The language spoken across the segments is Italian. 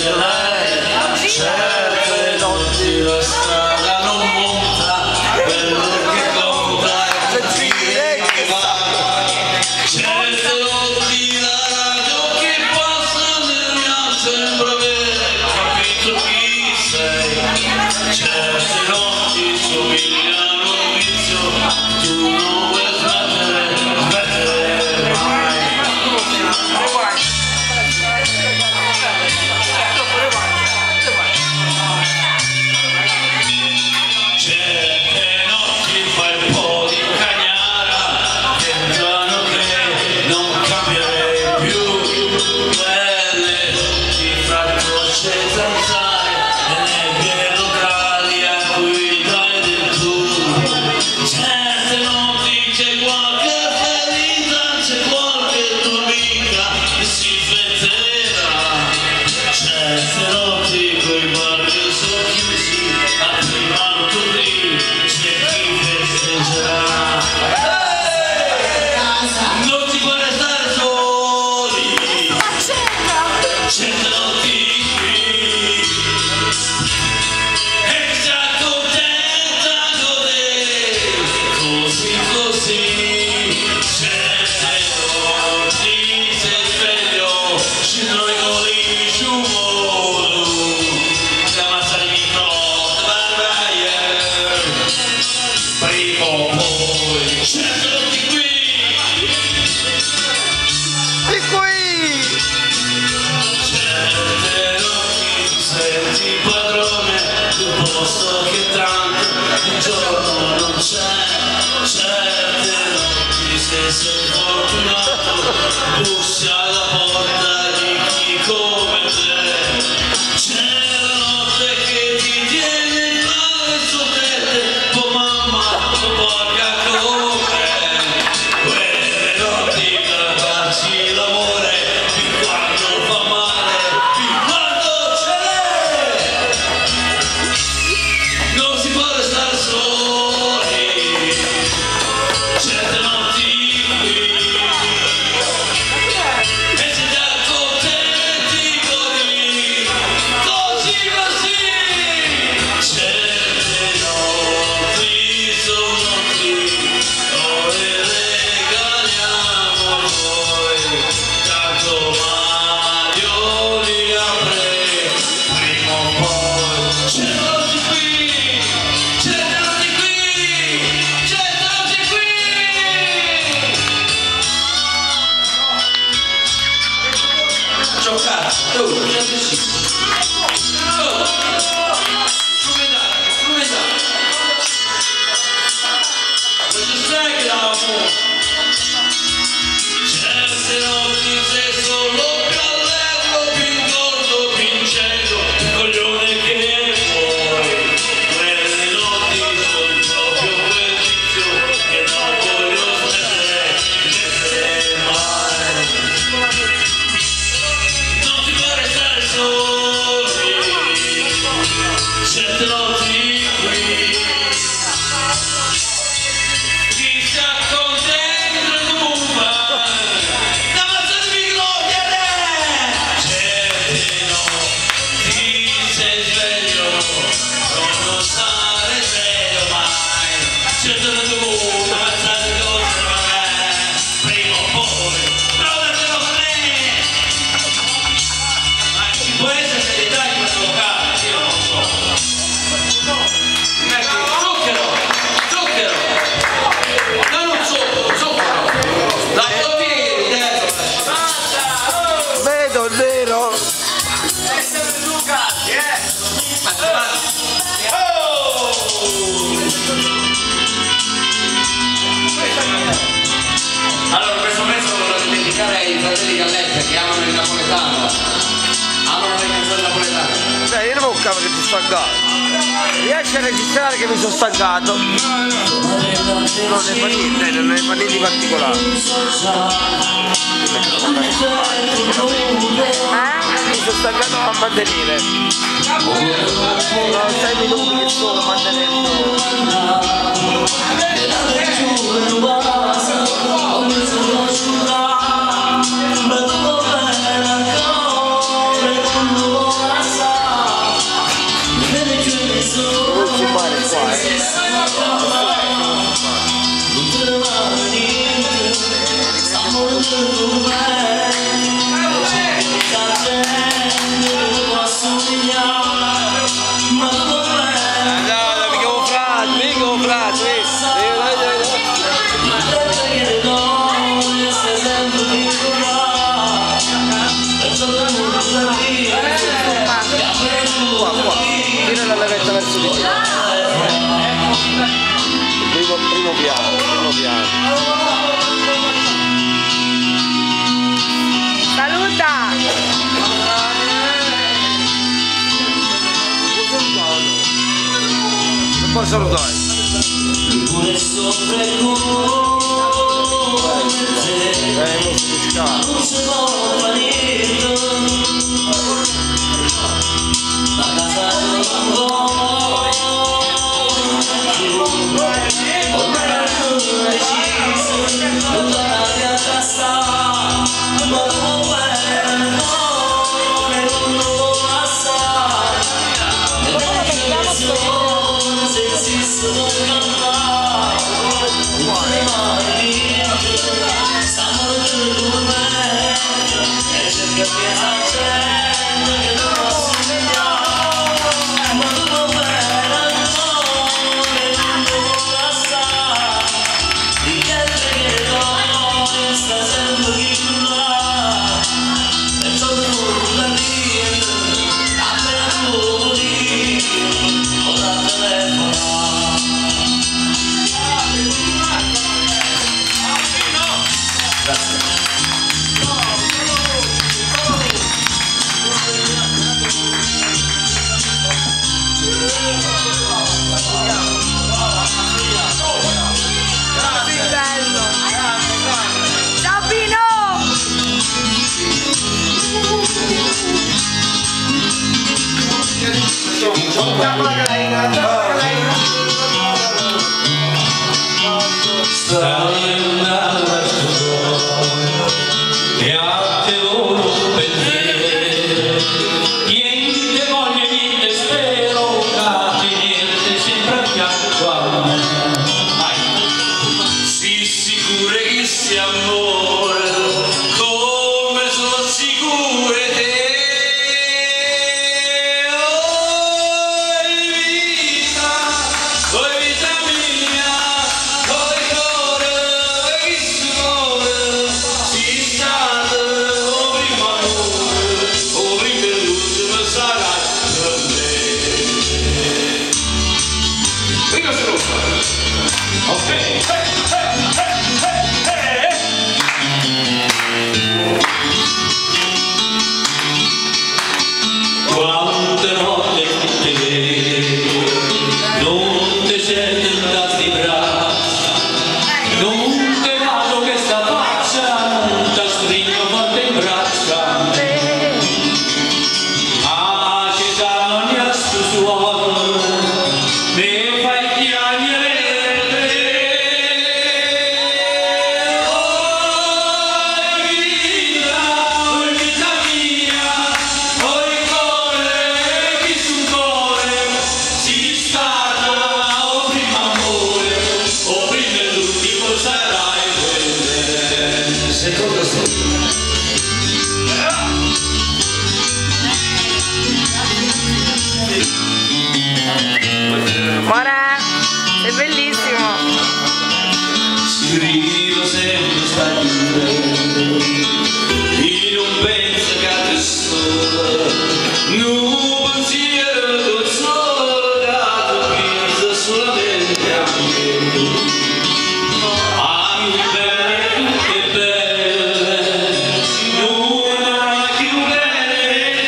lei, certe notti la strada non monta, quello che conta è capire che va. Certe notti la radio che passa mi sembra avere capito chi sei. Certe notti somigliano a un vizio, tu non vuoi smettere mai. Che tanto il giorno non c'è, certe notti se sei fortunato bussi alla porta di chi come te. C'è la notte che ti tiene tra le sue tette, oh mamma, oh porca come. Quelle notti per darci l'amore, fin quando fa male, fin quando ce l'è. Non si può restare soli, certe notti qui, e se già contenti così, così così. Certe notti sono notti, non le regaliamo noi, tanto Mario li apre prima o poi. Certe notti qui, certe notti qui, certe notti qui. Giocare, gente sì. Strumentale, strumentale. Questo strike l'amo. Certe notti sei solo callevo, più gordo, più cielo, più coglione che vuoi. Quelle notti sono proprio quel vizio che non voglio smettere mai. Non si può restare soli, certe notti qui. Chi si accontenta comunque, davanti gloria a te. Certe notti sei sveglio, non stare serio mai. Certe notti comunque, davanti cose per me, prima o poi, provatelo con me. Ma ci può essere serietà in questo locale, io non so. Zucchero, zucchero, no, non zucchero, la bottiglia dentro. Vedo il nero. Allora, questo pezzo lo voglio dedicare ai fratelli Galletta che amano il napoletano, amano le canzoni napoletane. Io non ho capito che ti sto stancato. Riesci a registrare che mi sono stancato? Non ne fa niente, non ne fa niente di particolare. Mi sono stancato a mantenere. Sono 6 minuti che sto mantenendo. salutare. Pure soffre come te, non si può fare niente, la casa non vuole più, ormai non deciso, non tornare a casa, ma non bene, non lo assai, se esistono cantare, non mai siamo con me, e c'è che piensa gente che non posso inviare, ma tutto bene, non lo lasciare, di che te do, sta sempre chiusa, e sono nulla niente, a me non dire, ora telefono. Guarda, è bellissimo. Scrivo sempre stagione, io non penso che a te sola, non pensiero del sole, dato penso solamente a me. Ami bene, tutte belle, non hai più bene.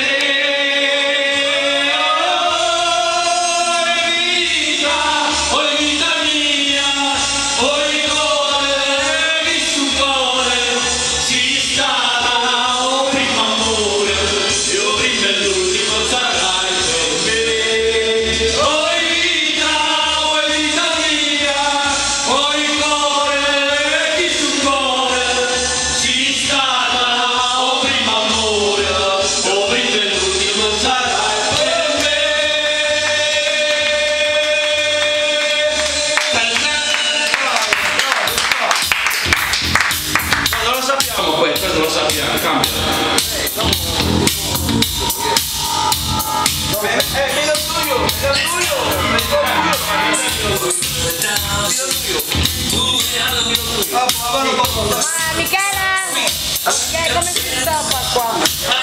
Oi vita mia, oi cuore, che sul cuore si stava, oh primo amore, io prima e l'ultimo sarai per me. Oi vita mia, oi cuore, che sul cuore si stava, oh primo amore, io prima e l'ultimo sarai per me. Non lo sappiamo questo lo sappiamo, cambia. Michela, come si stoppa qua?